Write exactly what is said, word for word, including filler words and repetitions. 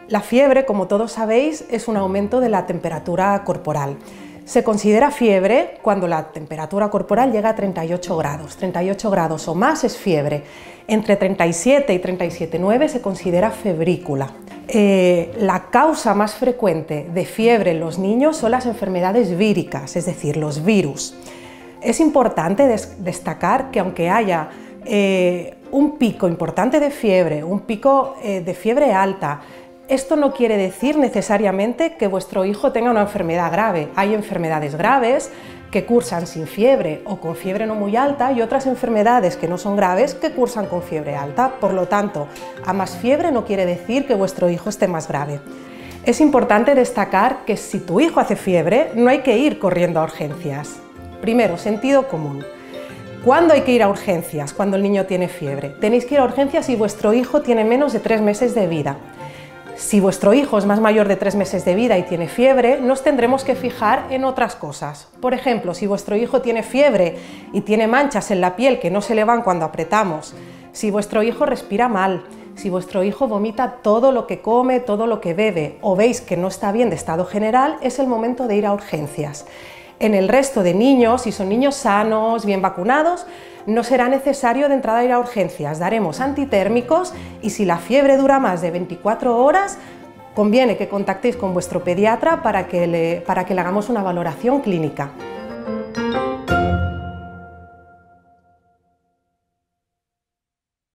La fiebre, como todos sabéis, es un aumento de la temperatura corporal. Se considera fiebre cuando la temperatura corporal llega a treinta y ocho grados. treinta y ocho grados o más es fiebre. Entre treinta y siete y treinta y siete coma nueve se considera febrícula. Eh, la causa más frecuente de fiebre en los niños son las enfermedades víricas, es decir, los virus. Es importante des destacar que aunque haya eh, un pico importante de fiebre, un pico eh, de fiebre alta, esto no quiere decir necesariamente que vuestro hijo tenga una enfermedad grave. Hay enfermedades graves que cursan sin fiebre o con fiebre no muy alta y otras enfermedades que no son graves que cursan con fiebre alta. Por lo tanto, a más fiebre no quiere decir que vuestro hijo esté más grave. Es importante destacar que si tu hijo hace fiebre, no hay que ir corriendo a urgencias. Primero, sentido común. ¿Cuándo hay que ir a urgencias cuando el niño tiene fiebre? Tenéis que ir a urgencias si vuestro hijo tiene menos de tres meses de vida. Si vuestro hijo es más mayor de tres meses de vida y tiene fiebre, nos tendremos que fijar en otras cosas. Por ejemplo, si vuestro hijo tiene fiebre y tiene manchas en la piel que no se le van cuando apretamos, si vuestro hijo respira mal, si vuestro hijo vomita todo lo que come, todo lo que bebe, o veis que no está bien de estado general, es el momento de ir a urgencias. En el resto de niños, si son niños sanos, bien vacunados, no será necesario de entrada ir a urgencias, daremos antitérmicos y si la fiebre dura más de veinticuatro horas, conviene que contactéis con vuestro pediatra para que le, para que le hagamos una valoración clínica.